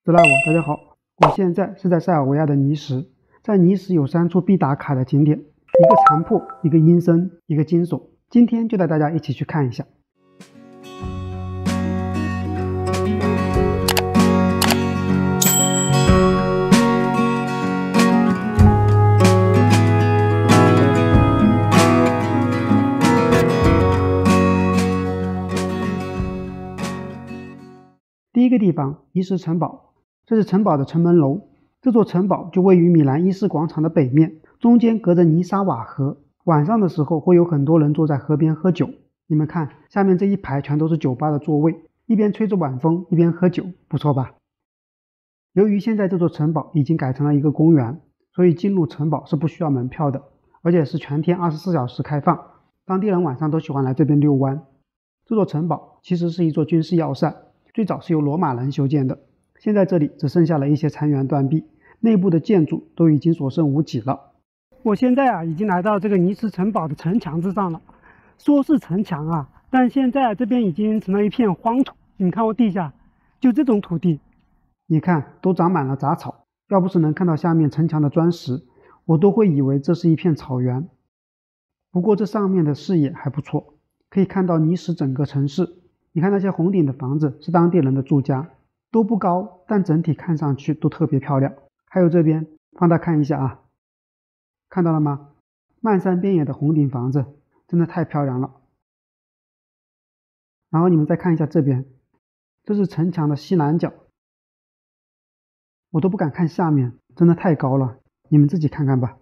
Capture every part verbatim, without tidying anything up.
斯拉我，大家好，我现在是在塞尔维亚的尼什，在尼什有三处必打卡的景点，一个残破，一个阴森，一个惊悚。今天就带大家一起去看一下。第一个地方，尼什城堡，这是城堡的城门楼。这座城堡就位于米兰伊斯广场的北面，中间隔着尼沙瓦河。晚上的时候会有很多人坐在河边喝酒。你们看，下面这一排全都是酒吧的座位，一边吹着晚风，一边喝酒，不错吧？由于现在这座城堡已经改成了一个公园，所以进入城堡是不需要门票的，而且是全天二十四小时开放。当地人晚上都喜欢来这边遛弯。这座城堡其实是一座军事要塞，最早是由罗马人修建的，现在这里只剩下了一些残垣断壁，内部的建筑都已经所剩无几了。我现在啊已经来到这个尼什城堡的城墙之上了，说是城墙啊，但现在这边已经成了一片荒土。你看我地下就这种土地，你看都长满了杂草，要不是能看到下面城墙的砖石，我都会以为这是一片草原。不过这上面的视野还不错，可以看到尼什整个城市。你看那些红顶的房子是当地人的住家，都不高，但整体看上去都特别漂亮。还有这边放大看一下啊，看到了吗？漫山遍野的红顶房子真的太漂亮了。然后你们再看一下这边，这是城墙的西南角，我都不敢看下面，真的太高了，你们自己看看吧。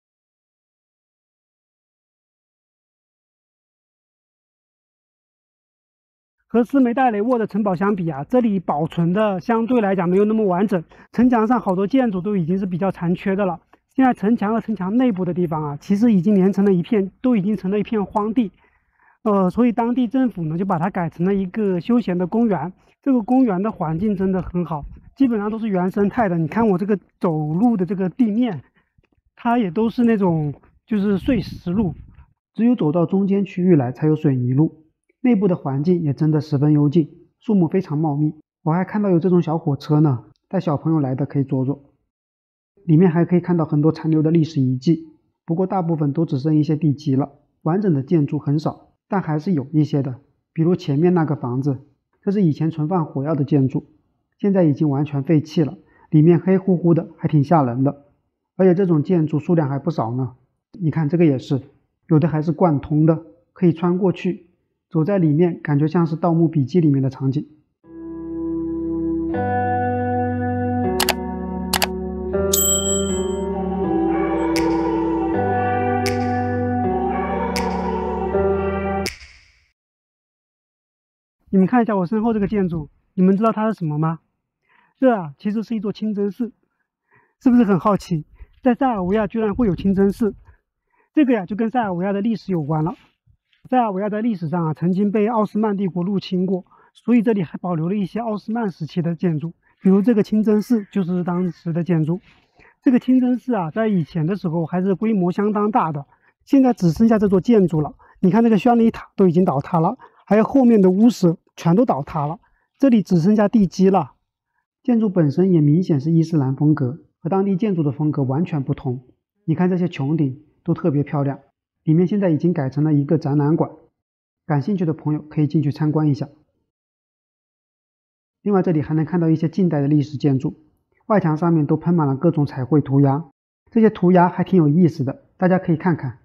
和斯梅代雷沃的城堡相比啊，这里保存的相对来讲没有那么完整，城墙上好多建筑都已经是比较残缺的了。现在城墙和城墙内部的地方啊，其实已经连成了一片，都已经成了一片荒地。呃，所以当地政府呢就把它改成了一个休闲的公园。这个公园的环境真的很好，基本上都是原生态的。你看我这个走路的这个地面，它也都是那种就是碎石路，只有走到中间区域来才有水泥路。内部的环境也真的十分幽静，树木非常茂密。我还看到有这种小火车呢，带小朋友来的可以坐坐。里面还可以看到很多残留的历史遗迹，不过大部分都只剩一些地基了，完整的建筑很少，但还是有一些的。比如前面那个房子，这是以前存放火药的建筑，现在已经完全废弃了，里面黑乎乎的，还挺吓人的。而且这种建筑数量还不少呢。你看这个也是，有的还是贯通的，可以穿过去。走在里面，感觉像是《盗墓笔记》里面的场景。你们看一下我身后这个建筑，你们知道它是什么吗？这啊，其实是一座清真寺，是不是很好奇？在塞尔维亚居然会有清真寺，这个呀就跟塞尔维亚的历史有关了。塞尔维亚在历史上啊，曾经被奥斯曼帝国入侵过，所以这里还保留了一些奥斯曼时期的建筑，比如这个清真寺就是当时的建筑。这个清真寺啊，在以前的时候还是规模相当大的，现在只剩下这座建筑了。你看这个宣礼塔都已经倒塌了，还有后面的屋舍全都倒塌了，这里只剩下地基了。建筑本身也明显是伊斯兰风格，和当地建筑的风格完全不同。你看这些穹顶都特别漂亮。里面现在已经改成了一个展览馆，感兴趣的朋友可以进去参观一下。另外这里还能看到一些近代的历史建筑，外墙上面都喷满了各种彩绘涂鸦，这些涂鸦还挺有意思的，大家可以看看。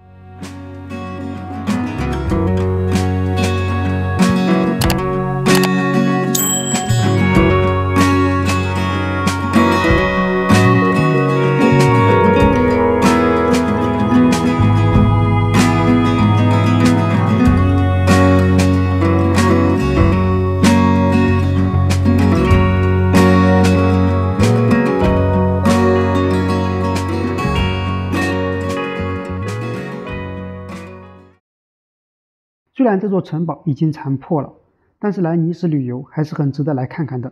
虽然这座城堡已经残破了，但是来尼什旅游还是很值得来看看的。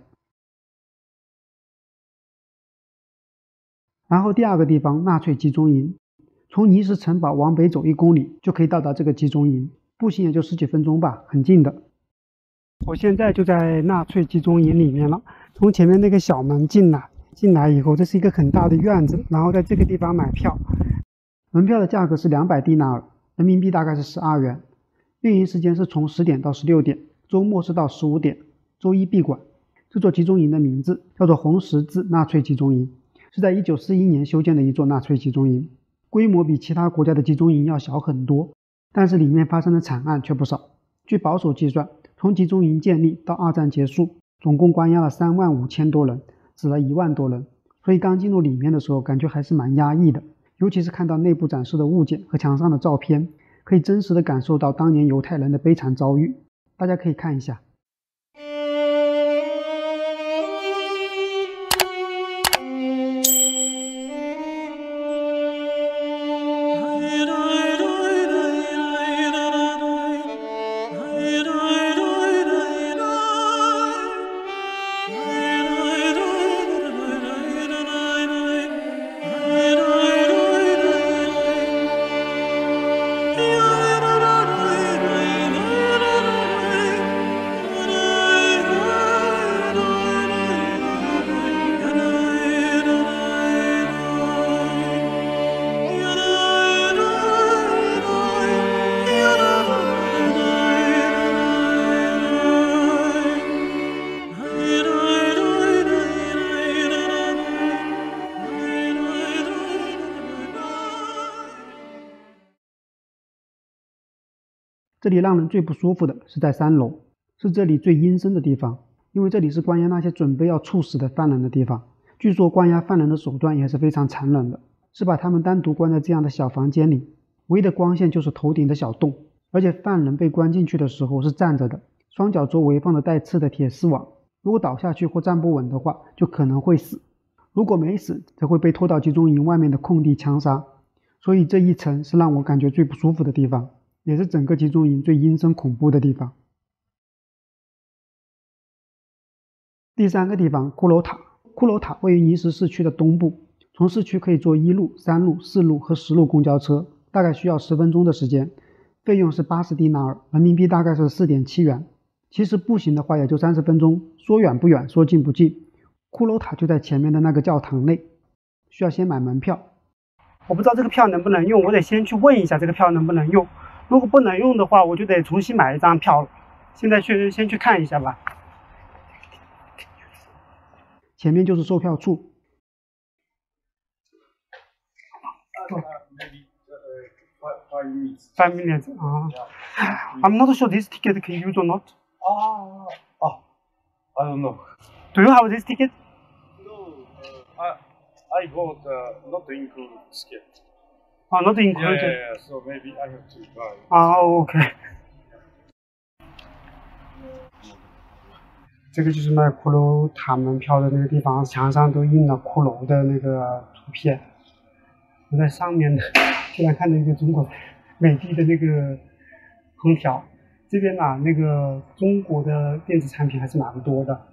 然后第二个地方，纳粹集中营，从尼什城堡往北走一公里就可以到达这个集中营，步行也就十几分钟吧，很近的。我现在就在纳粹集中营里面了， 从前面那个小门进来，进来以后，这是一个很大的院子，然后在这个地方买票，门票的价格是两百迪纳尔，人民币大概是十二元。运营时间是从十点到十六点，周末是到十五点，周一闭馆。这座集中营的名字叫做红十字纳粹集中营，是在一九四一年修建的一座纳粹集中营，规模比其他国家的集中营要小很多，但是里面发生的惨案却不少。据保守计算，从集中营建立到二战结束，总共关押了三万五千多人，死了一万多人。所以刚进入里面的时候，感觉还是蛮压抑的，尤其是看到内部展示的物件和墙上的照片，可以真实的感受到当年犹太人的悲惨遭遇。大家可以看一下。这里让人最不舒服的是在三楼，是这里最阴森的地方，因为这里是关押那些准备要处死的犯人的地方。据说关押犯人的手段也是非常残忍的，是把他们单独关在这样的小房间里，唯一的光线就是头顶的小洞，而且犯人被关进去的时候是站着的，双脚周围放着带刺的铁丝网，如果倒下去或站不稳的话，就可能会死，如果没死，则会被拖到集中营外面的空地枪杀。所以这一层是让我感觉最不舒服的地方，也是整个集中营最阴森恐怖的地方。第三个地方，骷髅塔。骷髅塔位于尼什市区的东部，从市区可以坐一路、三路、四路和十路公交车，大概需要十分钟的时间，费用是八十迪纳尔，人民币大概是 四点七元。其实步行的话也就三十分钟，说远不远，说近不近。骷髅塔就在前面的那个教堂内，需要先买门票。我不知道这个票能不能用，我得先去问一下这个票能不能用。如果不能用的话，我就得重新买一张票了。现在去先去看一下吧。前面就是售票处。Five minutes. Uh, I'm not sure this ticket can use or not. Ah, ah, I don't know. Do you have this ticket? No, uh, I I got uh, not included ticket. Oh, not Yeah, included. yeah, yeah. So maybe I have to buy. Oh, okay. 这个就是卖骷髅塔门票的那个地方，墙上都印了骷髅的那个图片。我在上面呢，突然看到一个中国美的的那个空调。这边呢，那个中国的电子产品还是蛮多的。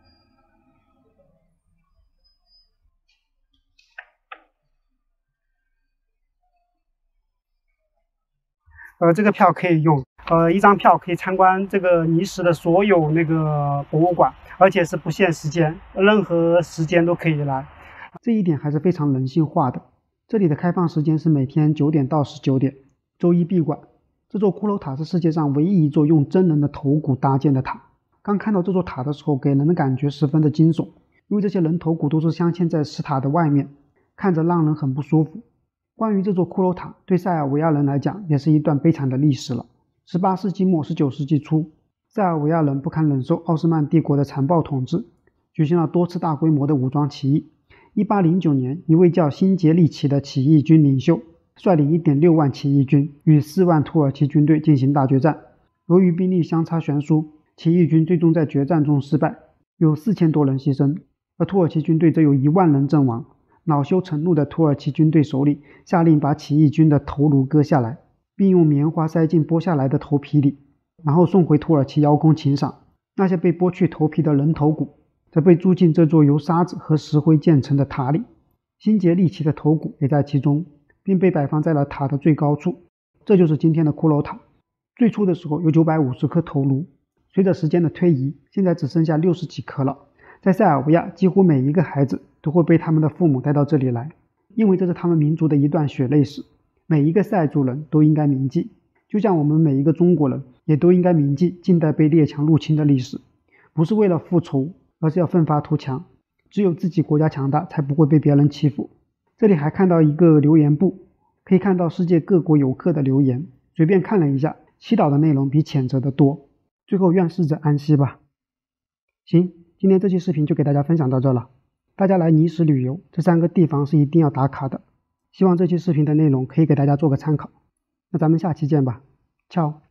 呃，这个票可以用，呃，一张票可以参观这个尼什的所有那个博物馆，而且是不限时间，任何时间都可以来。这一点还是非常人性化的。这里的开放时间是每天九点到十九点，周一闭馆。这座骷髅塔是世界上唯一一座用真人的头骨搭建的塔。刚看到这座塔的时候，给人的感觉十分的惊悚，因为这些人头骨都是镶嵌在石塔的外面，看着让人很不舒服。关于这座骷髅塔，对塞尔维亚人来讲也是一段悲惨的历史了。十八世纪末十九世纪初，塞尔维亚人不堪忍受奥斯曼帝国的残暴统治，举行了多次大规模的武装起义。一八零九年，一位叫辛杰利奇的起义军领袖率领 一点六万起义军与四万土耳其军队进行大决战。由于兵力相差悬殊，起义军最终在决战中失败，有四千多人牺牲，而土耳其军队则有一万人阵亡。恼羞成怒的土耳其军队首领下令把起义军的头颅割下来，并用棉花塞进剥下来的头皮里，然后送回土耳其邀功请赏。那些被剥去头皮的人头骨则被铸进这座由沙子和石灰建成的塔里，辛杰利奇的头骨也在其中，并被摆放在了塔的最高处。这就是今天的骷髅塔。最初的时候有九百五十颗头颅，随着时间的推移，现在只剩下六十几颗了。 在塞尔维亚，几乎每一个孩子都会被他们的父母带到这里来，因为这是他们民族的一段血泪史，每一个塞族人都应该铭记，就像我们每一个中国人也都应该铭记近代被列强入侵的历史，不是为了复仇，而是要奋发图强，只有自己国家强大，才不会被别人欺负。这里还看到一个留言簿，可以看到世界各国游客的留言，随便看了一下，祈祷的内容比谴责的多。最后愿逝者安息吧。行，今天这期视频就给大家分享到这了。大家来尼斯旅游，这三个地方是一定要打卡的。希望这期视频的内容可以给大家做个参考。那咱们下期见吧，ciao。